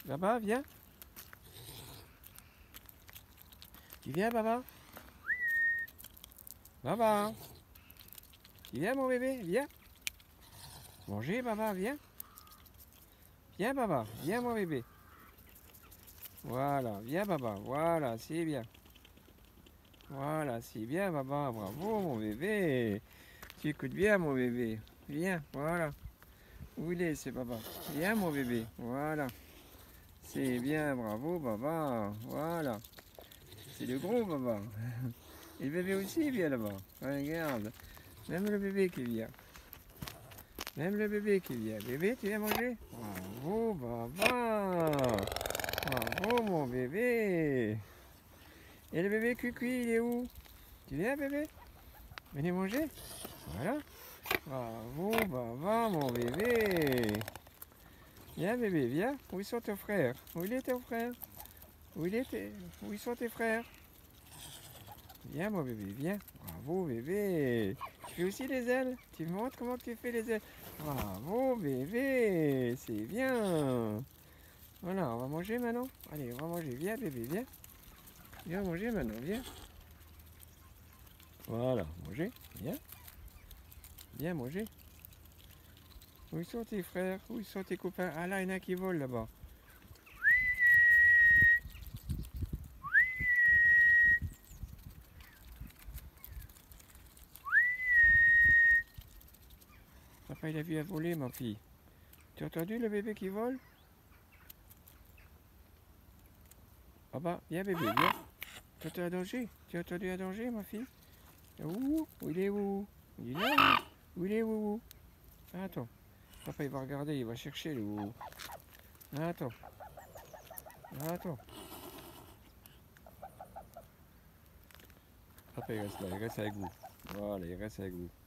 Baba, viens. Tu viens, Baba? Baba. Tu viens, mon bébé? Viens. Manger, Baba, viens. Viens, Baba. Viens, mon bébé. Voilà, viens, Baba. Voilà, c'est bien. Voilà, c'est bien, Baba. Bravo, mon bébé. Tu écoutes bien, mon bébé. Viens, voilà. Où il est, c'est Baba? Viens, mon bébé. Voilà. C'est bien, bravo, Baba. Voilà. C'est le gros, Baba. Et le bébé aussi vient là-bas. Regarde. Même le bébé qui vient. Même le bébé qui vient. Bébé, tu viens manger? Bravo, Baba. Bravo, mon bébé. Et le bébé Cucu, il est où? Tu viens, bébé? Venez manger? Voilà. Bravo, Baba, mon bébé. Viens, bébé, viens. Où sont tes frères? Où il est ton frère? Où ils sont tes frères? Viens, mon bébé, viens. Bravo, bébé. Tu fais aussi les ailes? Tu me montres comment tu fais les ailes? Bravo, bébé. C'est bien. Voilà, on va manger maintenant. Allez, on va manger. Viens, bébé, viens. Viens manger maintenant, viens. Voilà, manger. Viens. Viens manger. Où sont tes frères? Où sont tes copains? Ah là, il y en a qui volent là-bas. Papa, il a vu à voler, ma fille. Tu as entendu le bébé qui vole? Ah bah, viens, bébé, viens. Tu as entendu un danger? Tu as entendu un danger, ma fille? Où? Où il est où? Il est là? Où il est où? Attends. Papa, il va regarder, il va chercher le où. Attends. Attends. Papa, il reste là, il reste avec vous. Voilà, il reste avec vous.